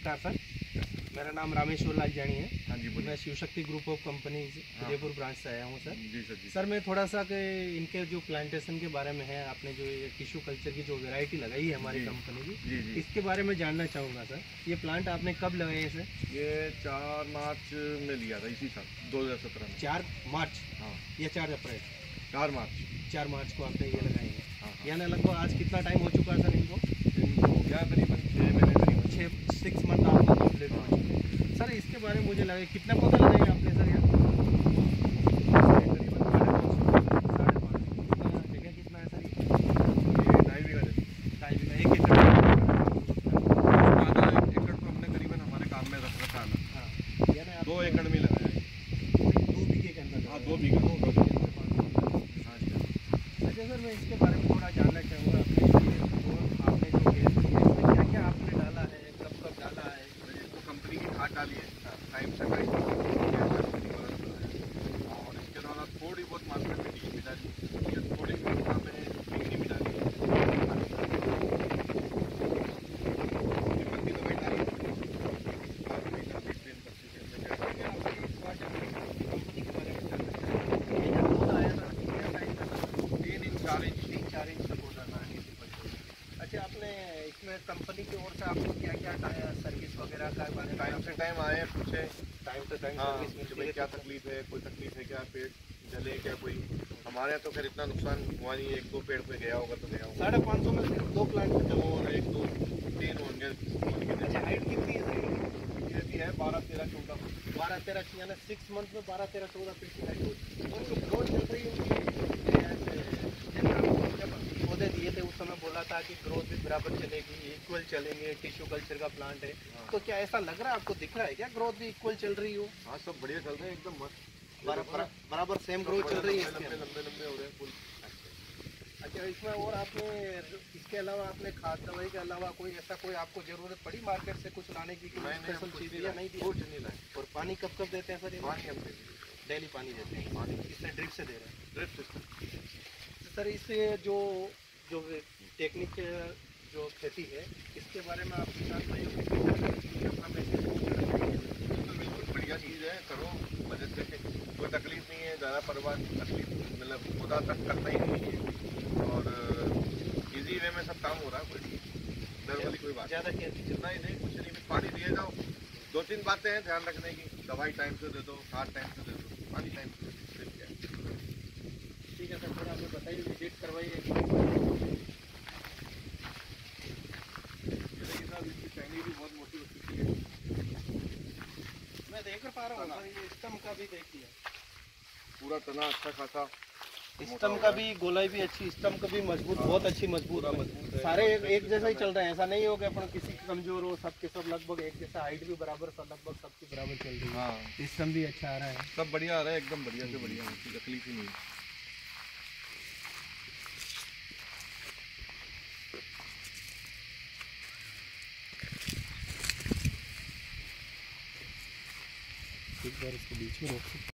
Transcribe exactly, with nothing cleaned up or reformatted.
नमस्कार सर, मेरा नाम रामेश्वर लाल जानी है। हाँ जी बोलिए। मैं Shiv Shakti group of company Udaipur branch से आया हूँ सर। जी सर जी। सर मैं थोड़ा सा कि इनके जो प्लांटेशन के बारे में है, आपने जो ये टिश्यू कल्चर की जो वैरायटी लगाई है हमारी कंपनी की, जी जी इसके बारे में जानना चाहूँगा सर। ये प्लांट आपने कब लगाए सर? ये चार मार्च में लिया था, इसी साल दो हज़ार सत्रह में। चार मार्च हाँ, या चार अप्रैल? चार मार्च। चार मार्च को आपने ये लगाए हैं। हाँ हाँ। यानी लगभग आज कितना टाइम हो चुका है सर इनको? इनको हो गया करीबन छः महीने करीबन। छः सिक्स मंथ आपको कंप्लीट हो चुके हैं सर। इसके बारे में मुझे लगा कितना पौधा लगाए आपने सर यहाँ? करीबन साढ़े पाँच सौ। साढ़े पाँच सौ। जगह कितना है सर? ये ढाई बीघा जमीन। ढाई बीघा, एक एकड़। आधा एकड़ तो हमने करीबन हमारे काम में रख रखा है। हाँ, यानी आप दो एकड़ में लगाया है। दो बीघे के अंदर? हाँ दो बीघा। दो बीघे के अंदर पाँच। हाँ जी। अच्छा सर, मैं इसके बारे में थोड़ा जानना चाहूँगा। आपने ये वो आपने जो केयर की है, इसमें क्या क्या आपने डाला है, कब कब डाला है? इसको कंपनी की खाद डाली है, टाइम से टाइम और इसके अलावा थोड़ी बहुत मार्केट में डी भी डाली है, थोड़ी मात्रा में बिजली भी डाली है, दवाई डाली है। तीन इंच चार इंच तीन चार इंच तक होता था। अच्छा, आपने इसमें कंपनी की ओर से आपको क्या क्या सर्विस वगैरह का बारे में? टाइम से टाइम आए पूछे टाइम टू टाइम हाँ सर्विस कि मिलती भाई है? क्या तकलीफ है, कोई तकलीफ है क्या, पेड़ जले क्या कोई। हमारे यहाँ तो खैर इतना नुकसान हुआ नहीं है, एक दो पेड़ पे गया होगा तो गया होगा। साढ़े पाँच सौ में सिर्फ दो प्लांट दो और एक दो तीन होंगे। अच्छा, हाइट कितनी है सर? ये भी है बारह तेरह चौदह बारह तेरह यानी सिक्स मंथ में बारह तेरह चौदह फीट की हाइट होती है। और जो ग्रोथ चल रही है उनकी, जैसे आपको जब पौधे दिए थे उस समय बोला था कि ग्रोथ भी बराबर चलेगी, इक्वल चलेंगे, टिश्यू कल्चर का प्लांट है। तो क्या ऐसा लग रहा है आपको, दिख रहा है क्या ग्रोथ भी इक्वल चल रही हो? हाँ सब बढ़िया चल रहे हैं, एकदम मस्त बराबर बराबर सेम ग्रोथ चल रही है इसके लंबे अंदर? लंबे लंबे हो रहे हैं फूल। अच्छा, इसमें और आपने इसके अलावा आपने खाद दवाई के अलावा कोई ऐसा कोई आपको जरूरत पड़ी मार्केट से कुछ लाने की, कोई स्पेशल चीज़ या नहीं दिया? कुछ नहीं लाए। और पानी कब कब देते हैं सर? ये पानी हम देते हैं, डेली पानी देते हैं? पानी इसमें ड्रिप से दे रहे हैं? Drip system. सर इस जो जो टेक्निक जो खेती है, इसके बारे में आपके साथ अपना मैसेज बिल्कुल बढ़िया चीज़ है, करो मदद से, कोई तकलीफ नहीं है, ज़्यादा परवाह तकलीफ मतलब खुदा तक करना ही नहीं है और इजी वे में सब काम हो रहा है, कोई डर वाली कोई बात ज़्यादा केयर कीजिए। जितना ही नहीं, कुछ नहीं, पानी दिए जाओ। दो तीन बातें हैं ध्यान रखने की, दवाई टाइम से दे दो, खाद टाइम से दे दो, पानी टाइम से दे दो। ठीक है सर, थोड़ा हमें बताइए, विजिट करवाइए। भी बहुत मोटी हो चुकी है, मैं देख पा रहा हूँ सर, ये स्टम का भी देखिए, पूरा तना अच्छा खासा, स्टम का भी गोलाई भी अच्छी, स्टम का भी मजबूत, बहुत अच्छी मजबूत मजबूत सारे एक, एक जैसा ही चल रहे हैं। ऐसा नहीं हो कि अपन किसी की कमजोर हो, सबके सब लगभग एक जैसा, हाइट भी बराबर, सब लगभग सबकी बराबर चल रही है। हाँ स्टम भी अच्छा आ रहा है, सब बढ़िया आ रहा है, एकदम बढ़िया से बढ़िया, कोई तकलीफ ही नहीं है। एक बार इसको बीच में रोक सकते